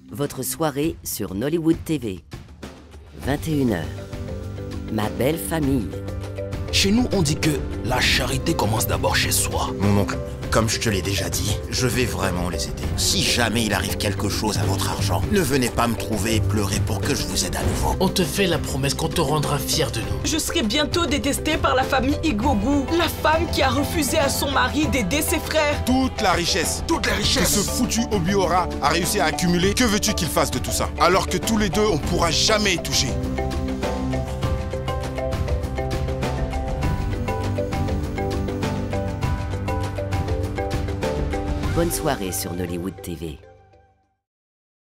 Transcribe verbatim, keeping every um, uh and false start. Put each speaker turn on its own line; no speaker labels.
votre soirée sur Nollywood T V. vingt et une heures. Ma belle famille.
Chez nous, on dit que la charité commence d'abord chez soi.
Mon oncle, comme je te l'ai déjà dit, je vais vraiment les aider. Si jamais il arrive quelque chose à votre argent, ne venez pas me trouver et pleurer pour que je vous aide à nouveau.
On te fait la promesse qu'on te rendra fier de nous.
Je serai bientôt détestée par la famille Igbogu, la femme qui a refusé à son mari d'aider ses frères.
Toute la richesse,
Toute la
que
richesse.
ce foutu Obiora a réussi à accumuler, que veux-tu qu'il fasse de tout ça? Alors que tous les deux, on pourra jamais y toucher.
Bonne soirée sur Nollywood T V.